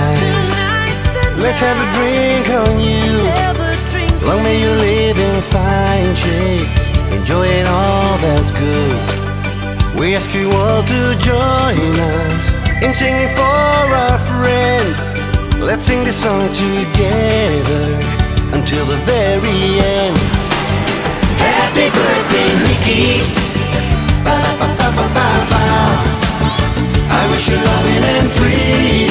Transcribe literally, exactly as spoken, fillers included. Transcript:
night. Let's have a drink on you. Long may you live in fine shape, enjoying all that's good. We ask you all to join us in singing for our friend. Let's sing this song together until the very end. Happy birthday, Nikki. Ba-da-ba-ba-ba-ba-ba. I wish you loving and free.